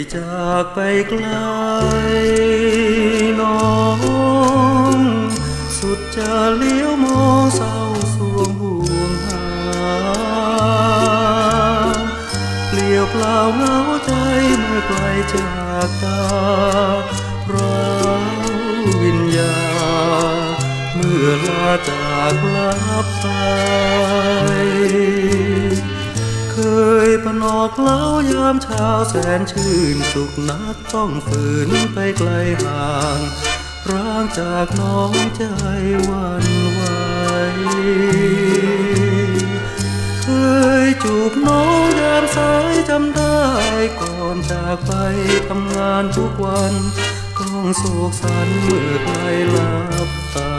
จากไปไกลน้องสุดจะเลี้ยวมองเศร้าสวงห่วงหาเปลี่ยวเปล่าเหงาใจเมื่อไกลจากตาเราวิญญาเมื่อลาจากลับไปเคยปนอกเล้ายามเช้าแสนชื่นสุขนักต้องฝืนไปไกลห่างร่างจากน้องใจวันไหวเคยจูบน้องยามสายจำได้ก่อนจากไปทำงานทุกวันต้องโศกสันเมื่อไกลลับตา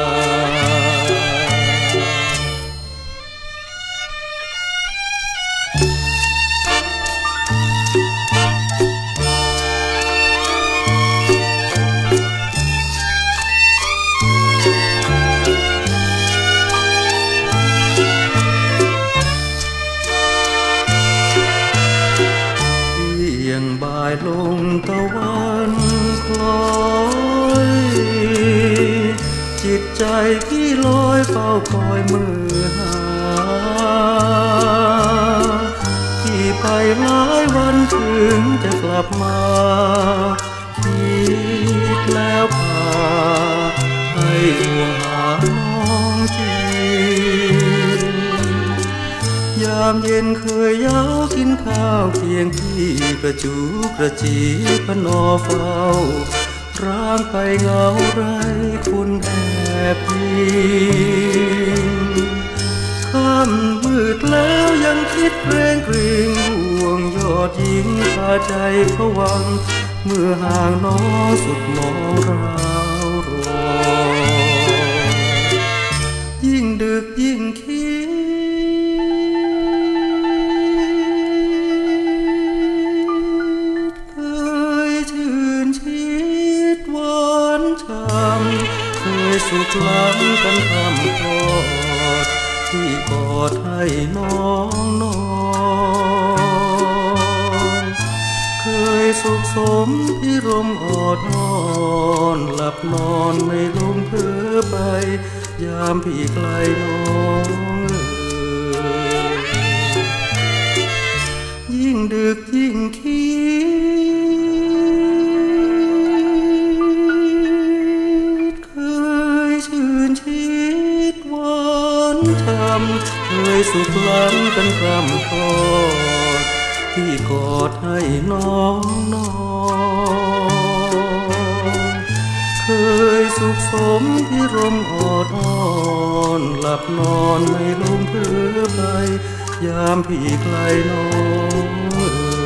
บ่ายลงตะวันคล้อยจิตใจพี่ลอยเฝ้าคอยมือหาที่ไปหลายวันถึงจะกลับมาคิดแล้วพาให้ห่วงหาน้องจริงยามเย็นเคยเย้ากินข้าวเคียงพี่กระจูกระจีพนอเฝ้าร่างไปเงาไรคุณแอบยิงค่ำมืดแล้วยังคิดเกรงกริงห่วงยอดหญิงพาใจผวังเมื่อห่างน้องสุดมองราวรอยิ่งดึกยิ่งคิดเคยสุขล้ำกันคำกอดที่กอดให้น้องนอนเคยสุขสมพิรมอดนอนหลับนอนไม่ลงเพ้อไปยามพี่ไกลน้องยิ่งดึกยิ่งคิดเคยสุขล้ำกันคำกอดที่กอดให้น้องนอนเคยสุขสมพิรมอดอ้อนหลับนอนไม่ลงเพ้อไปยามพี่ไกลน้อง